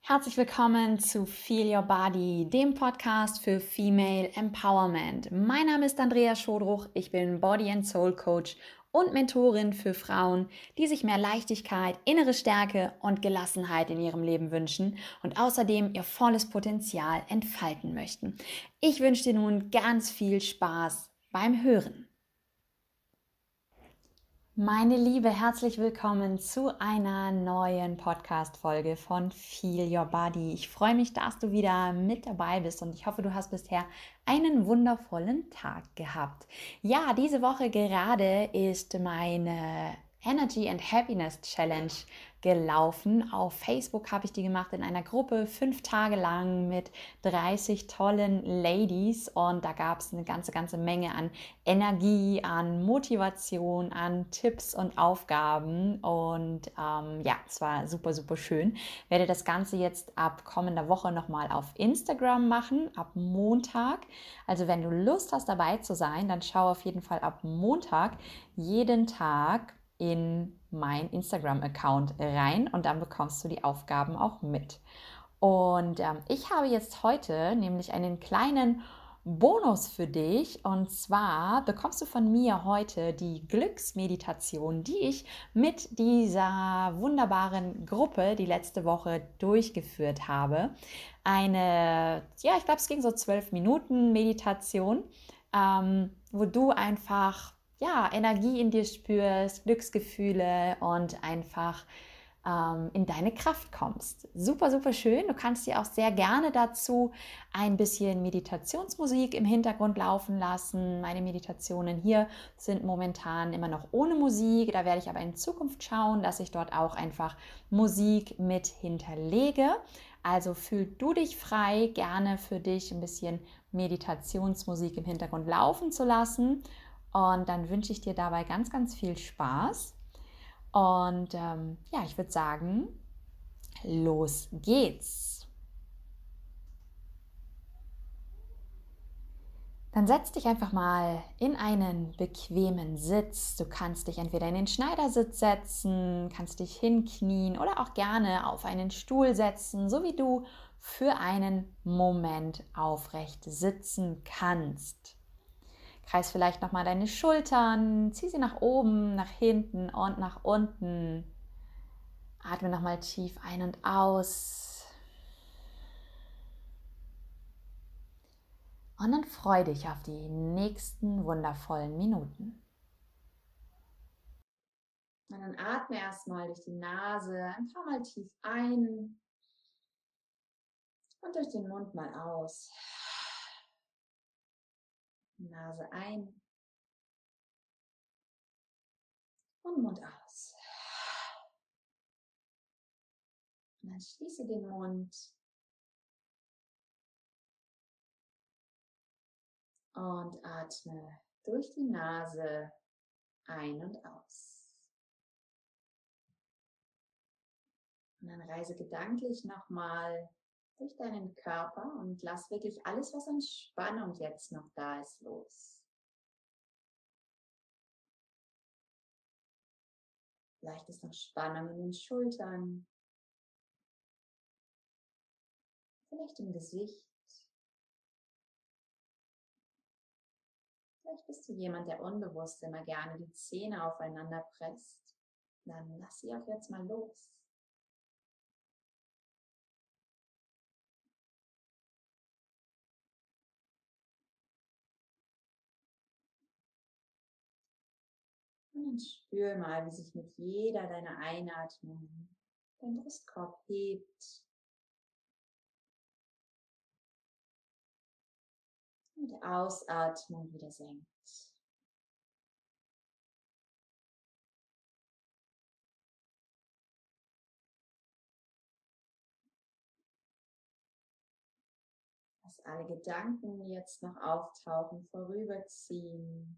Herzlich willkommen zu Feel Your Body, dem Podcast für Female Empowerment. Mein Name ist Andrea Schodruch, ich bin Body and Soul Coach und Mentorin für Frauen, die sich mehr Leichtigkeit, innere Stärke und Gelassenheit in ihrem Leben wünschen und außerdem ihr volles Potenzial entfalten möchten. Ich wünsche dir nun ganz viel Spaß beim Hören. Meine Liebe, herzlich willkommen zu einer neuen Podcast-Folge von Feel Your Body. Ich freue mich, dass du wieder mit dabei bist und ich hoffe, du hast bisher einen wundervollen Tag gehabt. Ja, diese Woche gerade ist meine Energy and Happiness Challenge gelaufen. Auf Facebook habe ich die gemacht in einer Gruppe, 5 Tage lang mit 30 tollen Ladies und da gab es eine ganze Menge an Energie, an Motivation, an Tipps und Aufgaben und ja, es war super schön. Ich werde das Ganze jetzt ab kommender Woche nochmal auf Instagram machen, ab Montag. Also wenn du Lust hast dabei zu sein, dann schau auf jeden Fall ab Montag jeden Tag in mein Instagram-Account rein und dann bekommst du die Aufgaben auch mit. Und ich habe jetzt heute nämlich einen kleinen Bonus für dich und zwar bekommst du von mir heute die Glücksmeditation, die ich mit dieser wunderbaren Gruppe die letzte Woche durchgeführt habe. Ich glaube, es ging so 12 Minuten Meditation, wo du einfach Energie in dir spürst, Glücksgefühle und einfach in deine Kraft kommst. Super schön. Du kannst dir auch sehr gerne dazu ein bisschen Meditationsmusik im Hintergrund laufen lassen. Meine Meditationen hier sind momentan immer noch ohne Musik. Da werde ich aber in Zukunft schauen, dass ich dort auch einfach Musik mit hinterlege. Also fühl du dich frei, gerne für dich ein bisschen Meditationsmusik im Hintergrund laufen zu lassen. Und dann wünsche ich dir dabei ganz viel Spaß. Und ich würde sagen, los geht's. Dann setz dich einfach mal in einen bequemen Sitz. Du kannst dich entweder in den Schneidersitz setzen, kannst dich hinknien oder auch gerne auf einen Stuhl setzen, so wie du für einen Moment aufrecht sitzen kannst. Kreis vielleicht nochmal deine Schultern, zieh sie nach oben, nach hinten und nach unten. Atme nochmal tief ein und aus. Und dann freu dich auf die nächsten wundervollen Minuten. Und dann atme erstmal durch die Nase ein paar Mal tief ein und durch den Mund mal aus. Nase ein und Mund aus. Und dann schließe den Mund und atme durch die Nase ein und aus. Und dann reise gedanklich nochmal durch deinen Körper und lass wirklich alles, was an Spannung jetzt noch da ist, los. Vielleicht ist noch Spannung in den Schultern, vielleicht im Gesicht. Vielleicht bist du jemand, der unbewusst immer gerne die Zähne aufeinander presst. Dann lass sie auch jetzt mal los. Und dann spür mal, wie sich mit jeder deiner Einatmung dein Brustkorb hebt. Und mit der Ausatmung wieder senkt. Lass alle Gedanken, die jetzt noch auftauchen, vorüberziehen.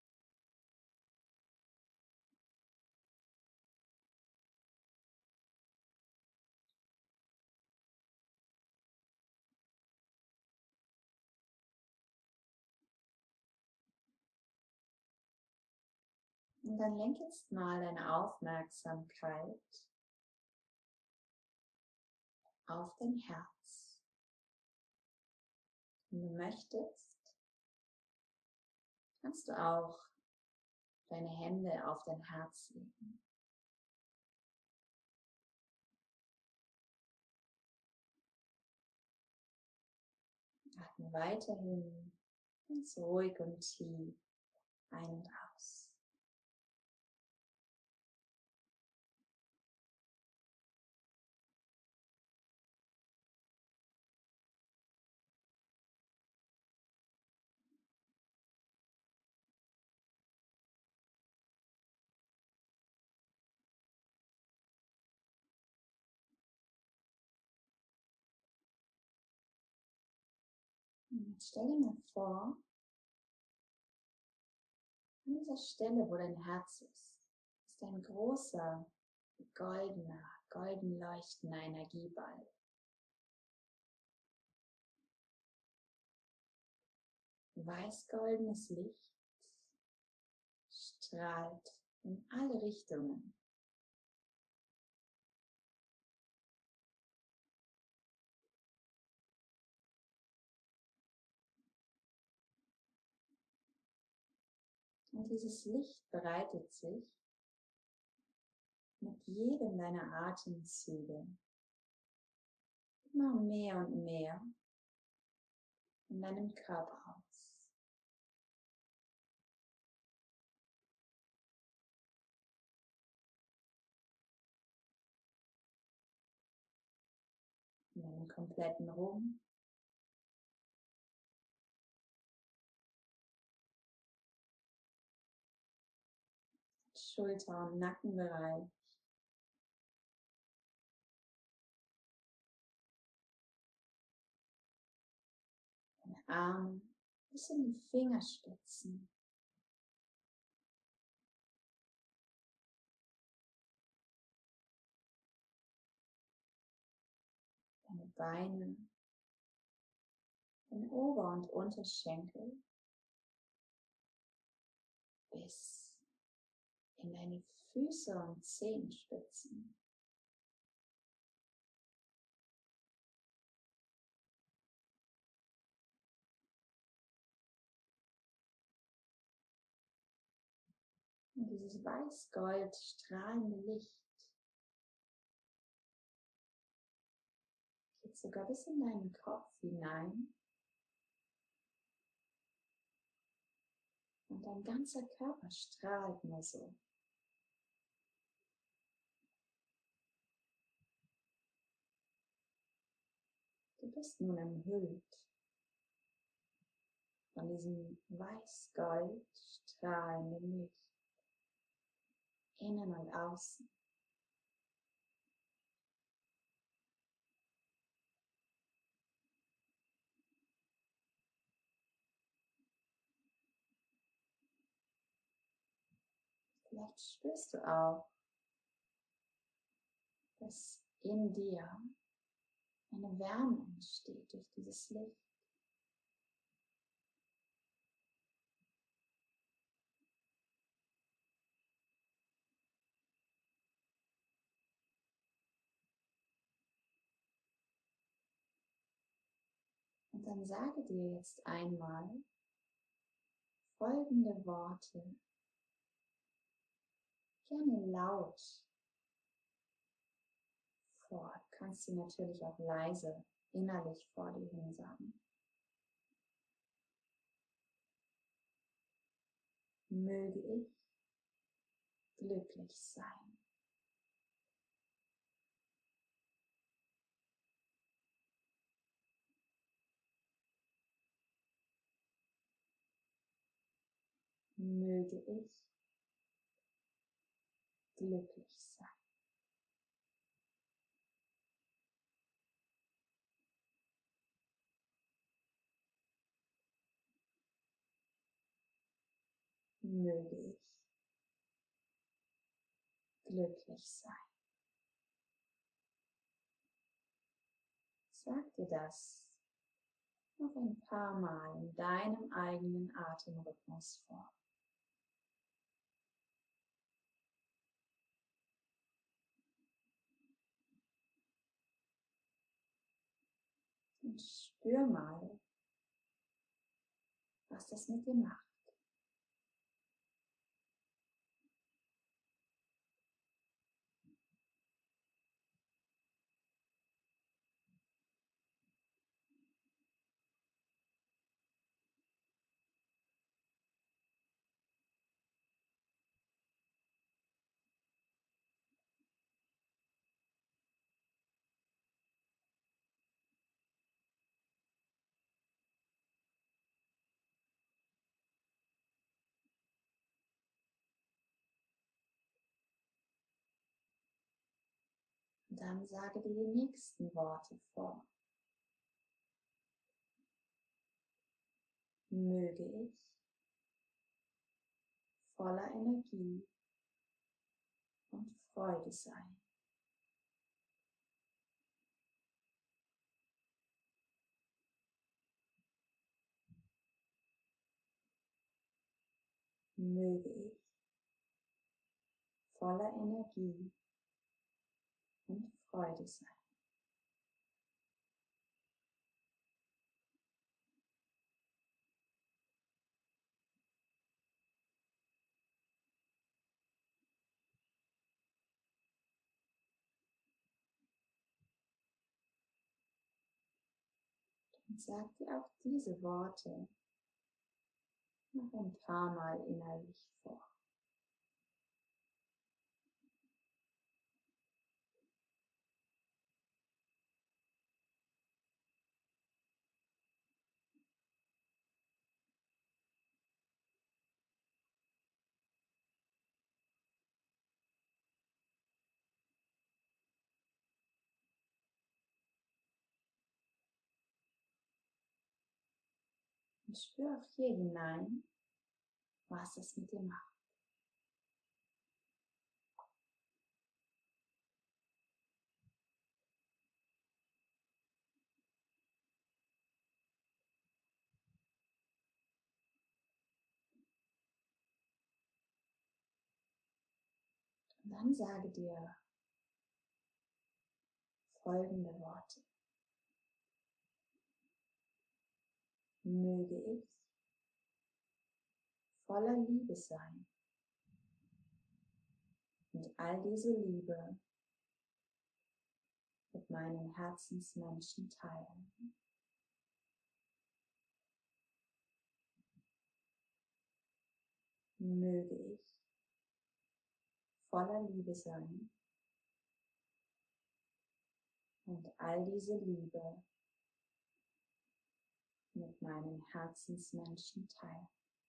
Und dann lenk jetzt mal deine Aufmerksamkeit auf dein Herz. Wenn du möchtest, kannst du auch deine Hände auf dein Herz legen. Atme weiterhin ganz ruhig und tief ein und aus. Und jetzt stell dir mal vor, an dieser Stelle, wo dein Herz ist ein großer, golden leuchtender Energieball. Weiß-goldenes Licht strahlt in alle Richtungen. Und dieses Licht breitet sich mit jedem deiner Atemzüge immer mehr und mehr in deinem Körper aus. In deinem kompletten Rumpf. Schulter- und Nackenbereich. Deine Arme bis in die Fingerspitzen. Deine Beine, deine Ober- und Unterschenkel bis in deine Füße und Zehenspitzen. Und dieses weiß-gold strahlende Licht geht sogar bis in deinen Kopf hinein. Und dein ganzer Körper strahlt nur so. Du bist nun umhüllt von diesem weiß-gold strahlenden Licht, innen und außen. Vielleicht spürst du auch, dass in dir eine Wärme entsteht durch dieses Licht. Und dann sage dir jetzt einmal folgende Worte, gerne laut vor. Du kannst sie natürlich auch leise innerlich vor dir hin sagen. Möge ich glücklich sein. Möge ich glücklich sein. Möge ich glücklich sein. Sag dir das noch ein paar Mal in deinem eigenen Atemrhythmus vor. Und spür mal, was das mit dir macht. Und dann sage dir die nächsten Worte vor. Möge ich voller Energie und Freude sein. Möge ich voller Energie und Freude sein. Und sag dir auch diese Worte noch ein paar Mal innerlich vor. Und spür auch hier hinein, was es mit dir macht. Und dann sage dir folgende Worte. Möge ich voller Liebe sein und all diese Liebe mit meinen Herzensmenschen teilen. Möge ich voller Liebe sein und all diese Liebe mit meinen Herzensmenschen teilen.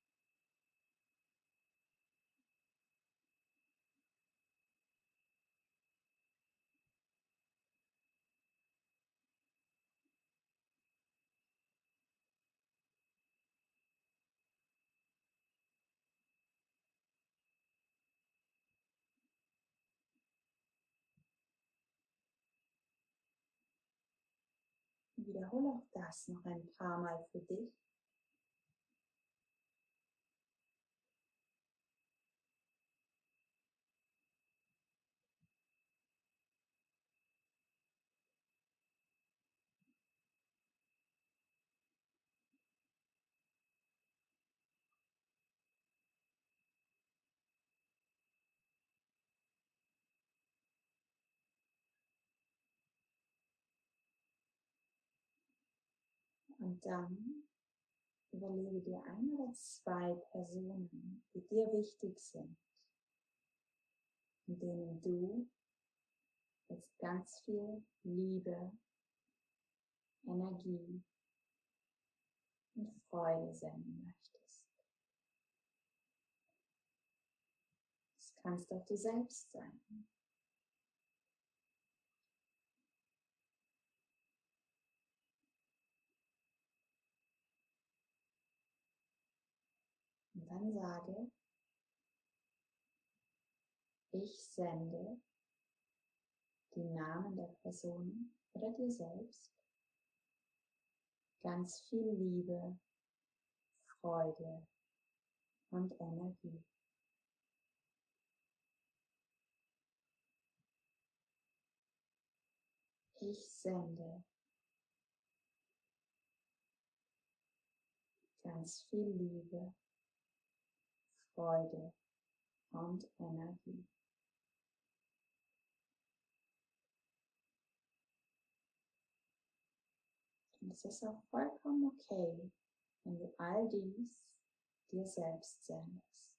Wiederhole auch das noch ein paar Mal für dich. Und dann überlege dir ein oder zwei Personen, die dir wichtig sind, mit denen du jetzt ganz viel Liebe, Energie und Freude senden möchtest. Das kannst auch du selbst sein. Und dann sage, ich sende die Namen der Personen oder dir selbst ganz viel Liebe, Freude und Energie. Ich sende ganz viel Liebe, Freude und Energie. Und es ist auch vollkommen okay, wenn du all dies dir selbst sendest.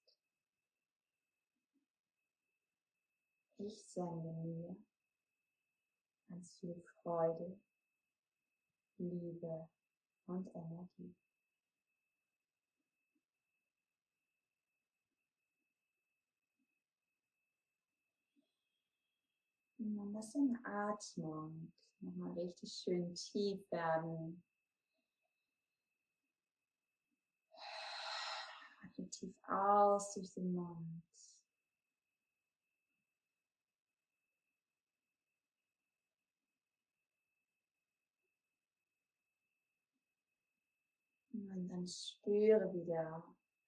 Ich sende mir ganz viel Freude, Liebe und Energie. Und dann lass deine Atmung nochmal richtig schön tief werden. Atme tief aus durch den Mund. Und dann spüre wieder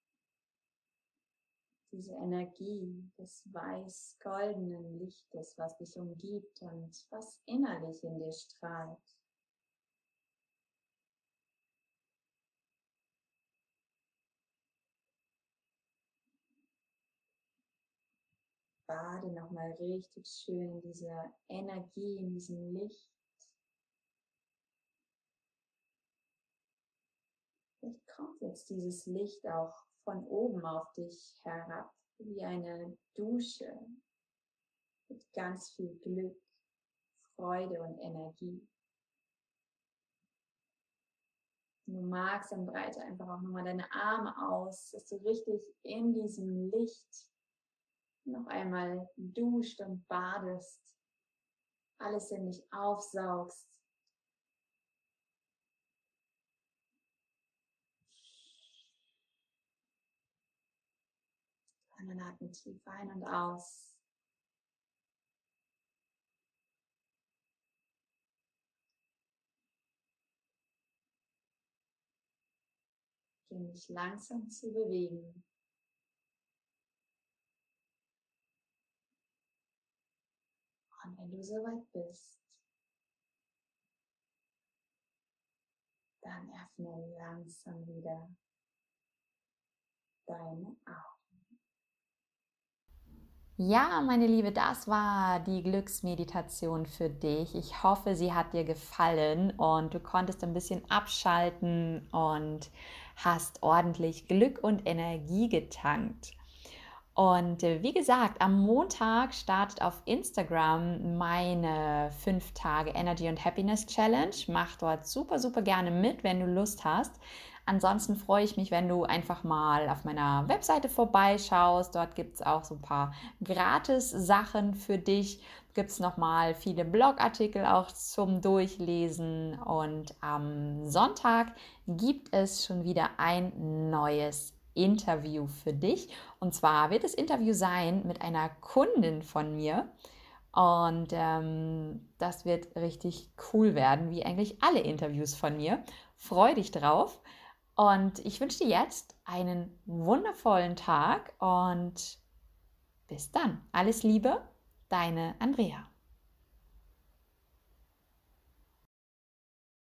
diese Energie des weiß-goldenen Lichtes, was dich umgibt und was innerlich in dir strahlt. Bade nochmal richtig schön in dieser Energie, in diesem Licht. Vielleicht kommt jetzt dieses Licht auch von oben auf dich herab, wie eine Dusche mit ganz viel Glück, Freude und Energie. Wenn du magst, dann breite einfach auch nochmal deine Arme aus, dass du richtig in diesem Licht noch einmal duscht und badest, alles in dich aufsaugst. Und dann atme tief ein und aus. Beginn dich langsam zu bewegen. Und wenn du soweit bist, dann öffne langsam wieder deine Augen. Ja, meine Liebe, das war die Glücksmeditation für dich. Ich hoffe, sie hat dir gefallen und du konntest ein bisschen abschalten und hast ordentlich Glück und Energie getankt. Und wie gesagt, am Montag startet auf Instagram meine 5 Tage Energy und Happiness Challenge. Mach dort super, super gerne mit, wenn du Lust hast. Ansonsten freue ich mich, wenn du einfach mal auf meiner Webseite vorbeischaust. Dort gibt es auch so ein paar Gratis-Sachen für dich. Gibt es nochmal viele Blogartikel auch zum Durchlesen. Und am Sonntag gibt es schon wieder ein neues Interview für dich. Und zwar wird das Interview sein mit einer Kundin von mir. Und das wird richtig cool werden, wie eigentlich alle Interviews von mir. Freu dich drauf. Und ich wünsche dir jetzt einen wundervollen Tag und bis dann. Alles Liebe, deine Andrea.